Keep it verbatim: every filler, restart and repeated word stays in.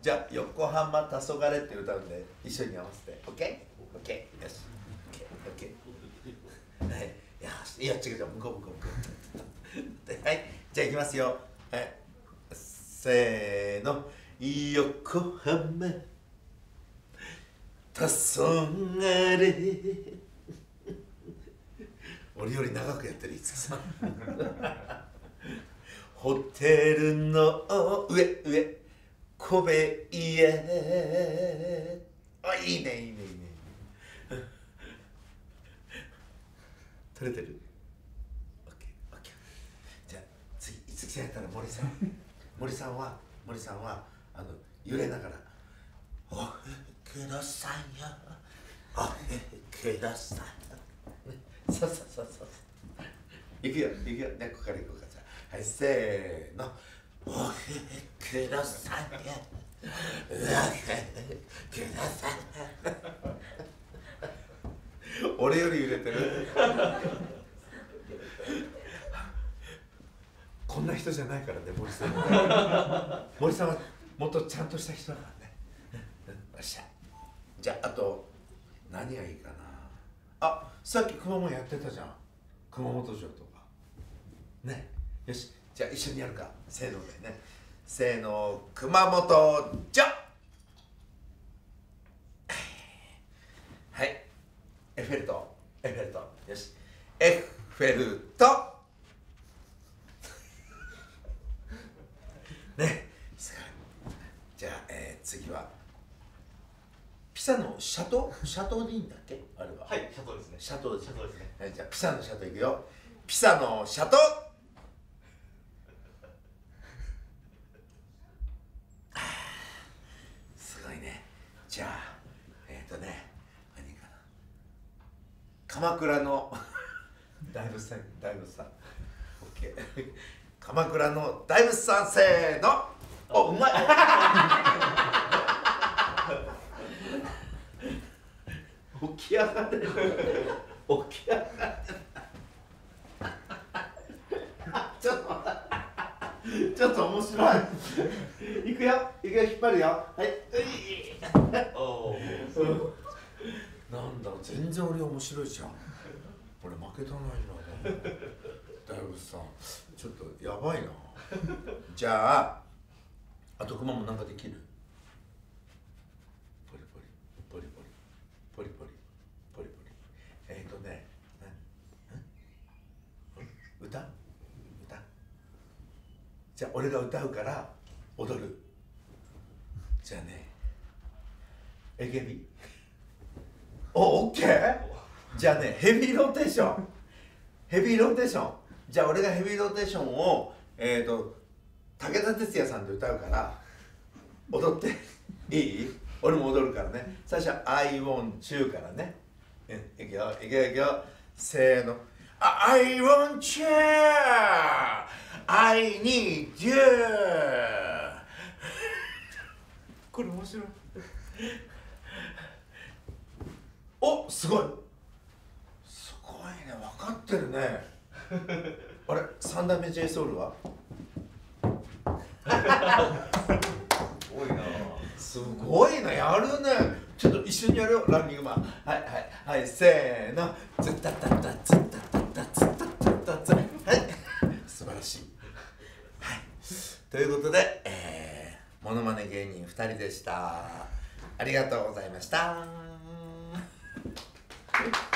じゃあ横浜黄昏って歌うんで一緒に合わせて オーケー？ オーケー よし オーケー オーケー はい、よし、いや違う違う向こう向こう向こうはい、じゃあいきますよ。はい、せーの。横浜黄昏俺より長くやってるいつきさんホテルの上上小部屋。あ、いいねいいねいいね取れてる？ オーケーオーケー。 じゃあ次いつきさんやったら森さん森さんは森さんはあの揺れながら「おふくろさんよおふくろさんよ」そうそうそうそういくよいくよね、ここからいこうか。じゃあはいせーの。おふくろさんよおふくろさんよ俺より揺れてるこんな人じゃないからね森さん森さんはもっとちゃんとした人だからねよっしゃ。じゃああと何がいいかな。あ、さっき熊本やってたじゃん、熊本城とかね。よし、じゃあ一緒にやるか。せーのでね、せーの。熊本城。はい、エッフェル塔エッフェル塔。よし、エッフェル塔ね。じゃあ、えー、次はピサのシャトーシャトーでいいんだっけあれは。 はい、シャトーですね。 シャトーですね。 シャトーですね。 はい、じゃあピサのシャトーいくよ。ピサのシャトー。すごいね。じゃあえっ、ー、とね、何かな。鎌倉の大仏さん大仏さん オーケー 鎌倉の大仏さんせーの。お、うまい起き上がれる起き上がれるちょっとちょっと面白いいくよいくよ、引っ張るよ。はいおおなんだろう、全然俺面白いじゃん。俺負けたないな大仏さん、ちょっとやばいな。じゃああと熊もなんかできる？ポリポリポリポリポリポリポリポリ。えっ、ー、とね、歌歌じゃあ俺が歌うから踊る。じゃあね、エケビ。お、オッケー。じゃあね、ヘビーローテーションヘビーローテーション。じゃあ俺がヘビーローテーションをえっ、ー、と武田鉄矢さんで歌うから踊っていい？俺も踊るからね。最初は I want you からね。いくよいくよいくよ、せーの。 I want you I need you これ面白いお、すごいすごいね、分かってるねあれ、三代目 J ソウルはすごいな。 すごいな、やるね。ちょっと一緒にやるよ、ランニングマン。はいはいはい、せーの。ズッタタタズッタタタズッタタタズッ。はい、素晴らしい。はい、ということで、えー、モノマネ芸人ふたりでした。ありがとうございました。